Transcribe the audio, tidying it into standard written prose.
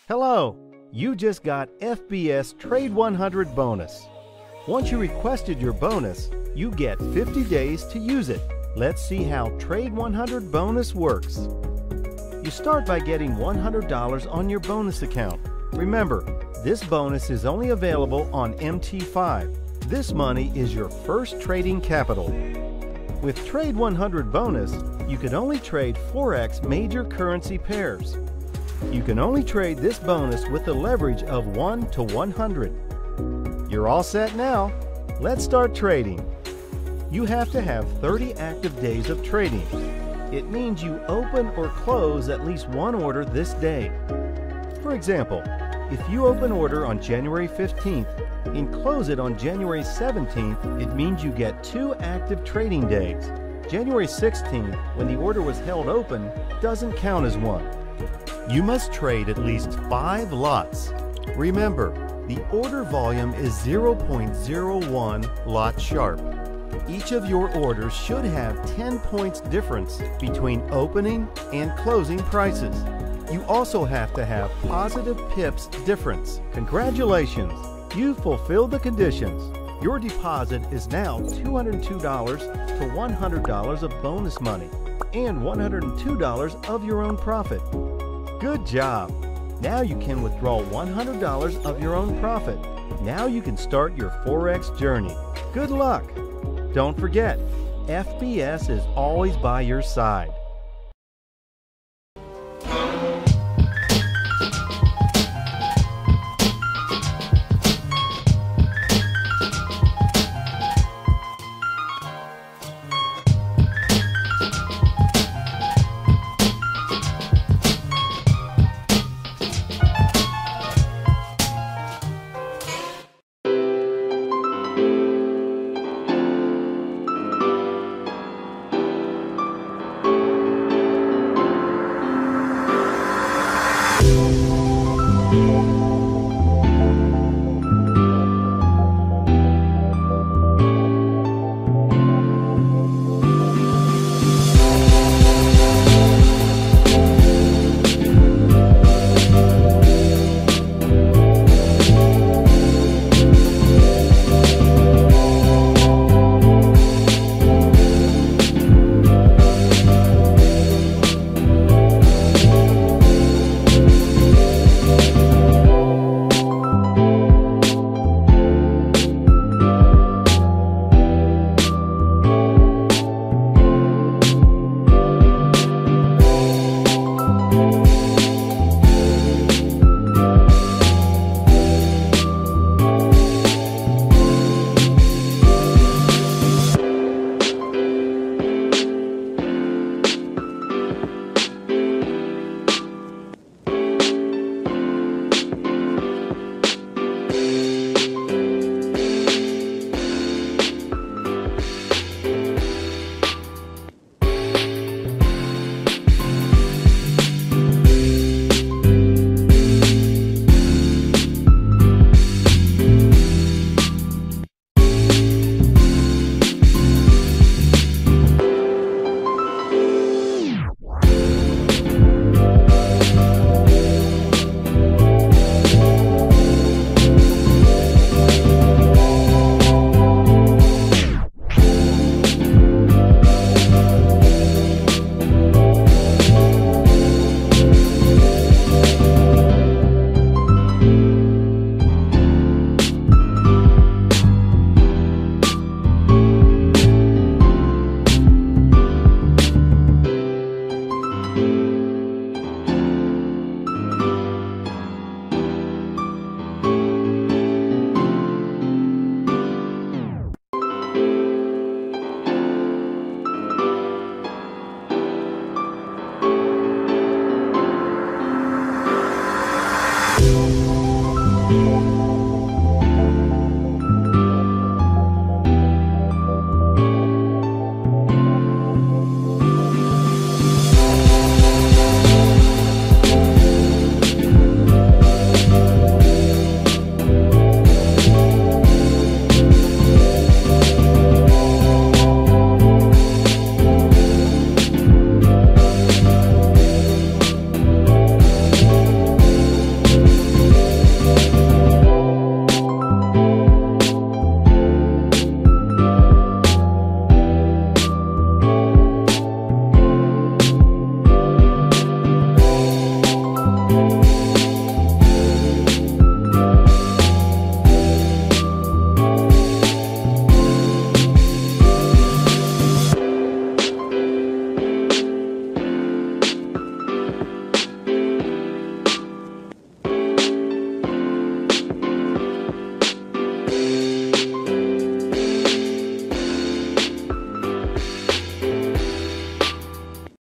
Hello! You just got FBS Trade 100 bonus. Once you requested your bonus, you get 50 days to use it. Let's see how Trade 100 bonus works. You start by getting $100 on your bonus account. Remember, this bonus is only available on MT5. This money is your first trading capital. With Trade 100 bonus, you can only trade Forex major currency pairs. You can only trade this bonus with the leverage of 1 to 100. You're all set now. Let's start trading. You have to have 30 active days of trading. It means you open or close at least one order this day. For example, if you open order on January 15th and close it on January 17th, it means you get 2 active trading days. January 16th, when the order was held open, doesn't count as one. You must trade at least 5 lots. Remember, the order volume is 0.01 lot sharp. Each of your orders should have 10 points difference between opening and closing prices. You also have to have positive pips difference. Congratulations! You fulfilled the conditions. Your deposit is now $202 to $100 of bonus money and $102 of your own profit. Good job! Now you can withdraw $100 of your own profit. Now you can start your Forex journey. Good luck! Don't forget, FBS is always by your side.